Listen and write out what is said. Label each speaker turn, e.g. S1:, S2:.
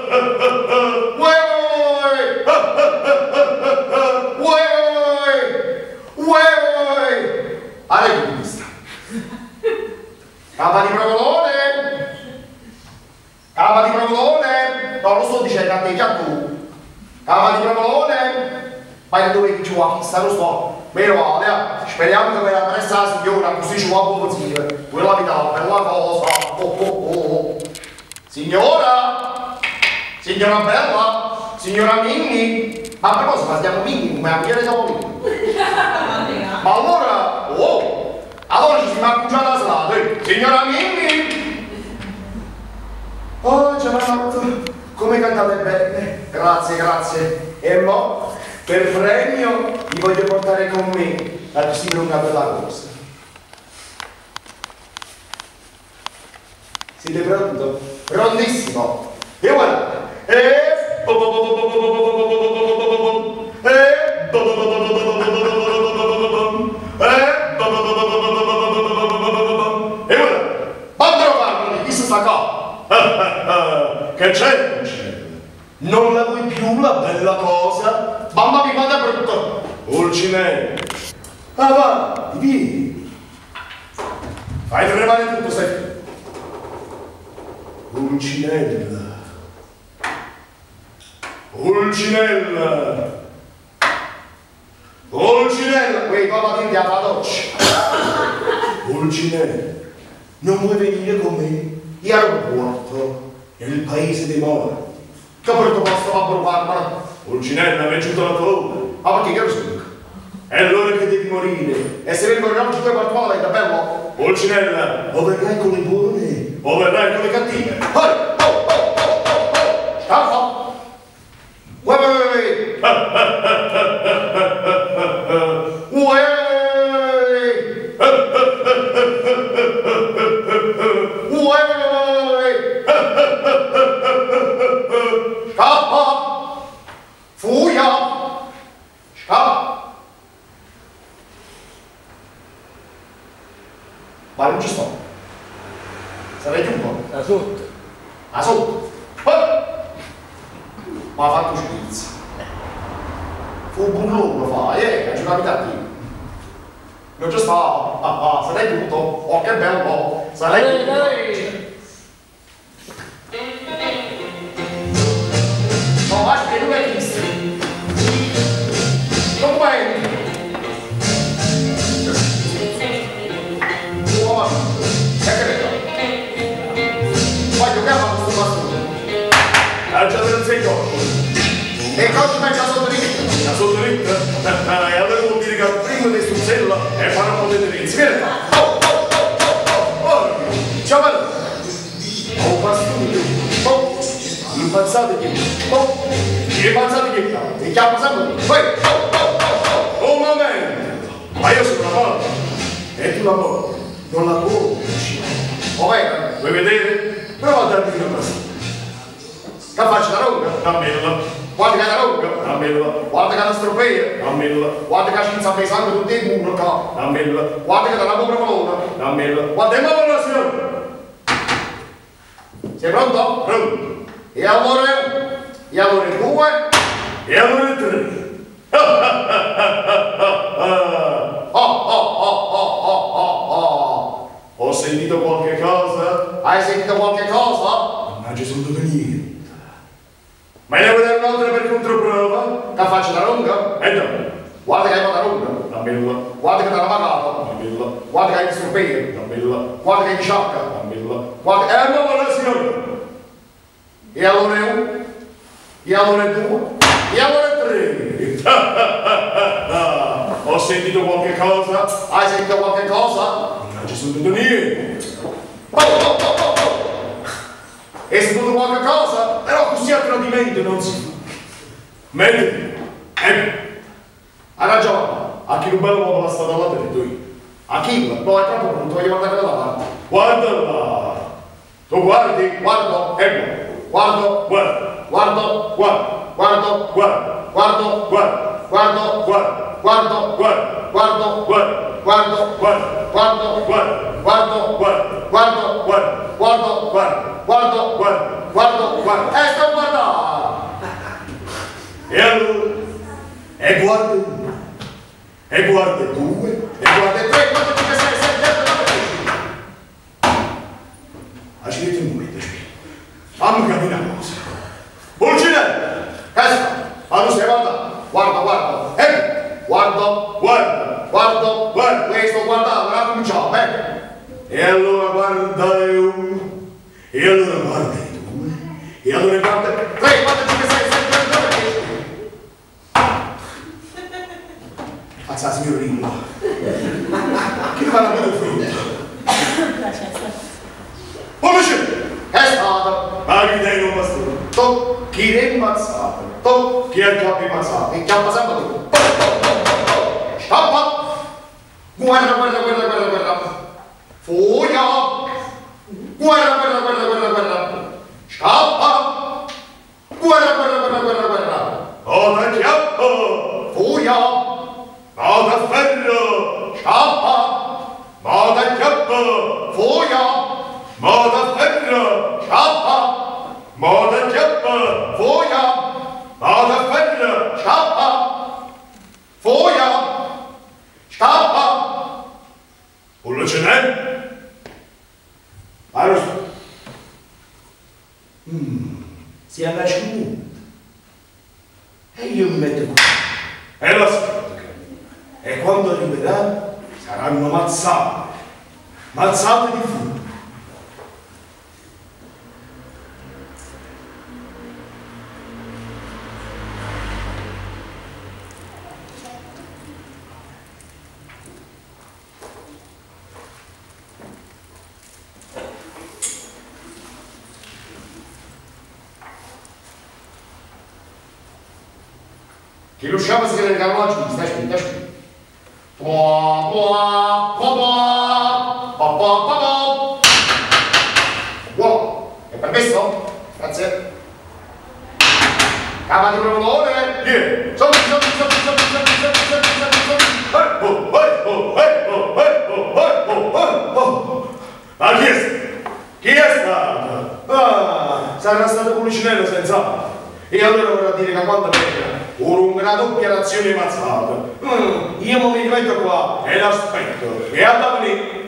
S1: Arenista. Capa di provolone. Capa di provolone. No, lo sto dicendo a te, già tu. Capa di provolone. Ma dove ci vuoi fissa, lo sto. Meno male, speriamo che per la pressa la signora, così ci vuole poter. Quella mi dà una bella cosa. Signora! Signora bella! Signora Mimmi! Ma a proposito, ma stiamo Mimmi, come a pigliare siamo Mimmi? Ma allora, allora ci siamo accucciati la strada, signora Mimmi! Oh, ciao, come cantate bene, grazie, grazie. E mo, per premio, vi voglio portare con me a vestire un capo della cosa. Siete pronto? Prontissimo! E guardate! Che c'è? Non la vuoi più la bella cosa? Mamma mi fa brutto! Ulcinello! Ah va, vieni! Fai tremare tutto, sai? Ulcinella! Ulcinella! Ulcinella! Quei papà ti la doccia! Ulcinella! Non vuoi venire con me? Io aeroporto, nel paese dei morti. Che porto posto a provare? Ulcinella, mi è giunto la paura. Ma perché io lo so? È l'ora che devi morire. E se vengono oggi due qualcosa, è bello? Ulcinella, o verrai con le buone, o verrai con le cattive. Scappa! Uè! Scappa! Fuia! Scappa! Ma non ci sto. Sarei giunto.
S2: Da sotto.
S1: Da sotto. Ma ha fatto schizzo. Fu un bullone, fa, ci capita qui. Non ci sta. Sarei giunto. Oh, che bello. Sarei giunto. No, aspetta, tu hai visto? Non vai! Oh, che credo? Voglio che fa questo bastone. Già te lo sei cosci. E cosci ma già sotto lì. Già sotto lì? E allora vuol dire che prima di stuzzella e fare un po' di terenzi. Vieni qua. Ciao, bello. Oh, bastone. Impalzate che e chiappa sempre vai un momento ma io sono la morte e tu la morte non la conosci ok vuoi vedere? prova a darmi una cosa che faccio da lunga? dammela guarda che è da lunga? dammela guarda che è da stropea? dammela guarda che ci sta pesando tutti i muri qua dammela guarda che è da una provolona dammela guarda che è una signora sei pronto? pronto e allora e allora due, e allora tre. Ho sentito qualche cosa? Hai sentito qualche cosa? Non ci sono niente. Ma ne vuoi dare un'altra per controprova? Che faccio da lunga? No. Guarda che hai da lunga? Dammela. Guarda che te la pagata? Dammela. Guarda che hai di sorpere? Dammela. Guarda che hai di sciacca? Dammela. Guarda che... no, signore! E allora uno, e allora due, e allora tre. Ho sentito qualche cosa? Hai sentito qualche cosa? Non ci sono niente. Hai sentito qualche cosa? Però così a tradimento non si fa. Meglio. Hai ragione. A chi non bello uomo la strada alla testa io. A chi? No, è troppo brutto, voglio guardare da parte. Guarda là. Tu guardi? Guardo. Ecco. Guardo, guardo, guardo, guardo, guardo, guardo, guardo, guardo, guardo, guardo, guardo, guardo, guardo, guardo, guardo, guardo, guardo, guardo, guardo, guardo, guardo, guardo, guardo, guardo, guardo, guardo, guardo, guardo, sto guardando! E allora? E guarda uno, e guarda due, e guarda tre, quattro, cinque, sei, sette, otto, nove, dieci. Ci metti un momento, fammi capire una cosa. Pulcinello, testa, quando stai guardando, guarda, guarda, guardo, guardo, guardo, guardo, questo guardando, ora cominciamo, E allora guarda uno, e allora guarda due, e allora guarda tre, quattro, cinque, sei, sette, otto, nove, dieci. Mazza, signorina, che fa la mia frutta? Pulcinello, è stato, ma che dai non basta. Chi è immazzato, chi è già immazzato, e chiampa sempre tu. Stoppa! Guarda, guarda, guarda, guarda, guarda. Fuga! Guarda, guarda, guarda, guarda, guarda. Stoppa! Guarda, guarda, guarda, guarda, guarda. Oda chiappa! Fuga! Oda ferro! Stoppa! Moda chiappa! Fuga! Moda ferro! Stoppa! Moda chiappa, fuga, moda ferro, scappa, fuga, scappa. Quello ce n'è? Allora, si è lasciato. E io mi metto qua. E lo aspetto. E quando arriverà, saranno mazzate, mazzate di fuoco. Chi riusciamo a scrivere il carruaggio, stai scritto, stai scritto. Po, po, po, po, po, po, po. Buono, è permesso? Grazie. Cava di provolone, vieni. Soldi, soldi, soldi, soldi, soldi, soldi, soldi, soldi, soldi. Ma chi è stato? Chi è stato? Ah, sarà stato Pulcinello senz'altro. E allora vorrà dire che quando venga una doppia razione mazzata, io mi rimetto qua e l'aspetto e a venire